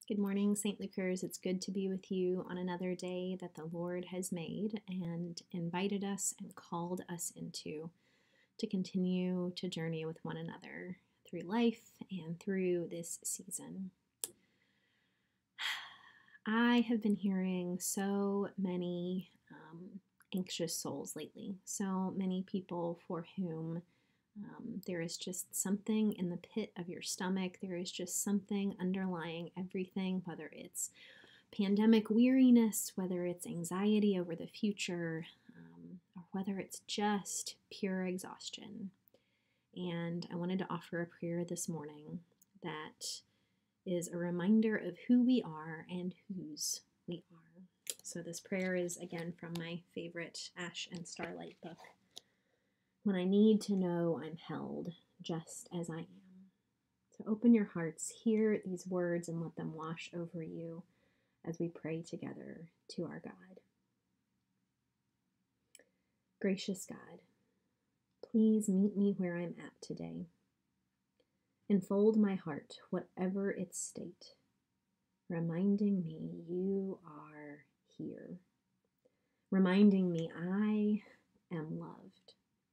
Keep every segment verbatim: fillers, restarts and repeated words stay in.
Good morning, Saint Lucers. It's good to be with you on another day that the Lord has made and invited us and called us into to continue to journey with one another through life and through this season. I have been hearing so many um, anxious souls lately, so many people for whom Um, there is just something in the pit of your stomach. There is just something underlying everything, whether it's pandemic weariness, whether it's anxiety over the future, um, or whether it's just pure exhaustion. And I wanted to offer a prayer this morning that is a reminder of who we are and whose we are. So, this prayer is again from my favorite Ash and Starlight book. When I need to know I'm held just as I am. So open your hearts, hear these words, and let them wash over you as we pray together to our God. Gracious God, please meet me where I'm at today. Enfold my heart, whatever its state, reminding me you are here, reminding me I am loved.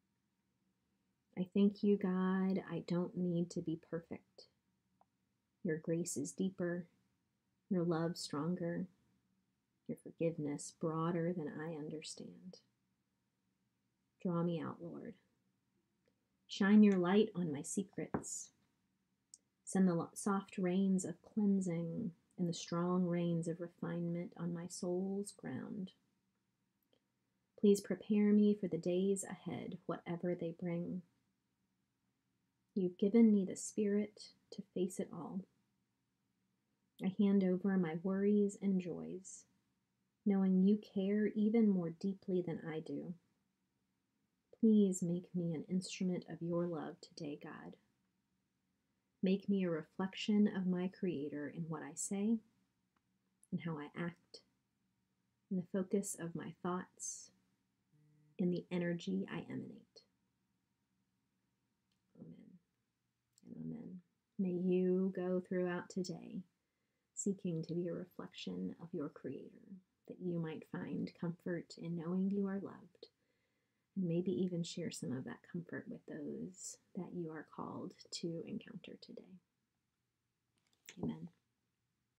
I thank you, God, I don't need to be perfect. Your grace is deeper, your love stronger, your forgiveness broader than I understand. Draw me out, Lord. Shine your light on my secrets. Send the soft rains of cleansing and the strong rains of refinement on my soul's ground. Please prepare me for the days ahead, whatever they bring. You've given me the spirit to face it all. I hand over my worries and joys, knowing you care even more deeply than I do. Please make me an instrument of your love today, God. Make me a reflection of my Creator in what I say and how I act, in the focus of my thoughts, in the energy I emanate. Amen and amen. May you go throughout today seeking to be a reflection of your Creator, that you might find comfort in knowing you are loved, and maybe even share some of that comfort with those that you are called to encounter today. Amen.